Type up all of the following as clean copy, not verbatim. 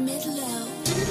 Mid-low.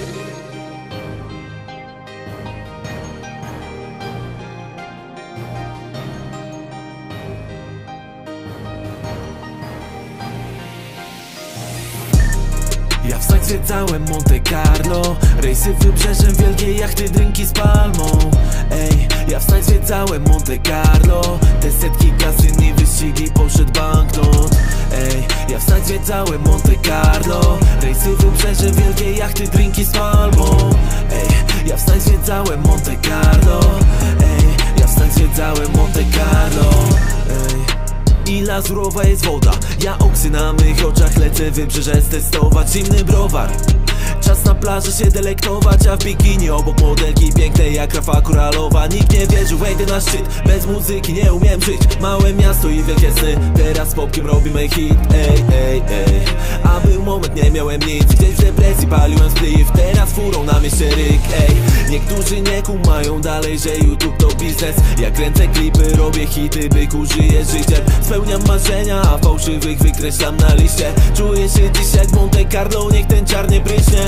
Ja wstać zwiedzałem Monte Carlo, rejsy wybrzeżem, wielkie jachty, drinki z palmą. Ej, ja wstać zwiedzałem Monte Carlo, te setki kasyn i wyścigi, poszedł banknot. Ej, ja wstać zwiedzałem Monte Carlo, rejsy wybrzeżem, wielkie jachty, drinki z palmą. Ej, ja wstać zwiedzałem Monte Carlo. Ej, ja wstać zwiedzałem Monte Carlo. Ej, i lazurowa jest woda, ja oksy na mych oczach lecę wybrzeże testować, zimny browar. Czas na plaży się delektować, a w bikini obok modelki pięknej jak Rafa Koralowa. Nikt nie wierzył, wejdę na szczyt, bez muzyki nie umiem żyć. Małe miasto i wielkie sny, teraz z popkiem robimy hit. Ej, ej, ej, a był moment, nie miałem nic, gdzieś w depresji paliłem spliff, teraz furą na mieście ryk. Ej, niektórzy nie kumają dalej, że YouTube to biznes. Ja kręcę klipy, robię hity, byku żyję życiem. Spełniam marzenia, a fałszywych wykreślam na liście. Czuję się dziś jak Monte Carlo, niech ten czar nie pryśnie.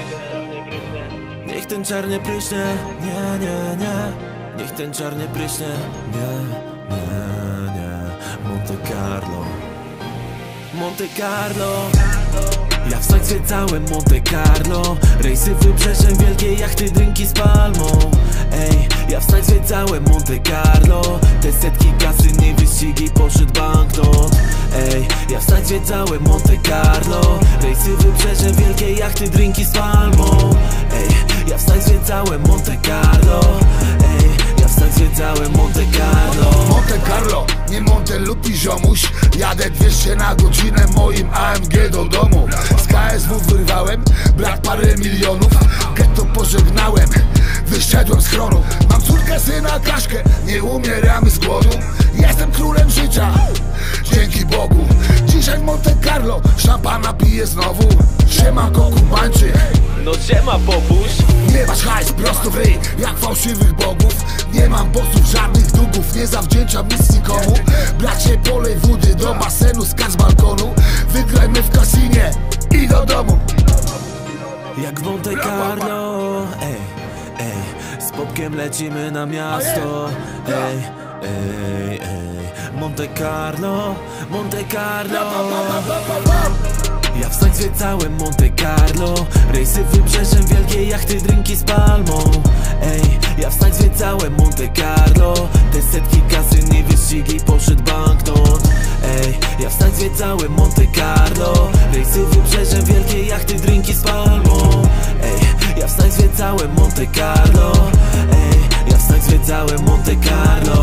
Niech ten czar nie pryśnie, nie, nie, nie. Niech ten czar nie pryśnie, nie, nie, nie. Monte Carlo, Monte Carlo. Ja wstać zwiedzałem Monte Carlo, rejsy wybrzeżem, wielkie jachty, drinki z palmą. Ej, ja wstać zwiedzałem Monte Carlo, te setki kasyn i wyścigi, poszedł banknot. Ej, ja wstać zwiedzałem Monte Carlo, rejsy wybrzeżem, wielkie jachty, drinki z palmą. Ej, ja wstać zwiedzałem Monte Carlo. Ej, ja wstać zwiedzałem Monte Carlo. Monte Carlo, nie Montelupi ziomuś. Jadę 200 na godzinę moim AMG do domu. Z KSW wyrwałem, brak parę milionów. Getto pożegnałem, wyszedłem z chronu. Mam córkę, syna, Kaszkę, nie umieramy z głodu. Jestem królem życia, dzięki Bogu. Dzisiaj w Monte Carlo, szampana piję znowu. Siemanko Kubańczyk, No siema popuś. nie masz hajs prosto w ryj, jak fałszywych bogów. Nie mam bossów, żadnych długów, nie zawdzięczam nic nikomu. Bracie, polej wody do basenu, skacz z balkonu. Wygrajmy w kasinie i do domu. Jak w Monte Carlo, ej, ej, z popkiem lecimy na miasto. Ej, ej, ej, Monte Carlo, Monte Carlo. Ja wstać zwiedzałem Monte Carlo, rejsy wybrzeżem, wielkie jachty, drinki z palmą. Ej, ja wstać zwiedzałem Monte Carlo, te setki kasyn i wyścigi, poszedł banknot. Ej, ja wstać zwiedzałem Monte Carlo, rejsy wybrzeżem, wielkie jachty, drinki z palmą. Ej, ja wstać zwiedzałem Monte Carlo. Ej, ja wstać zwiedzałem Monte Carlo.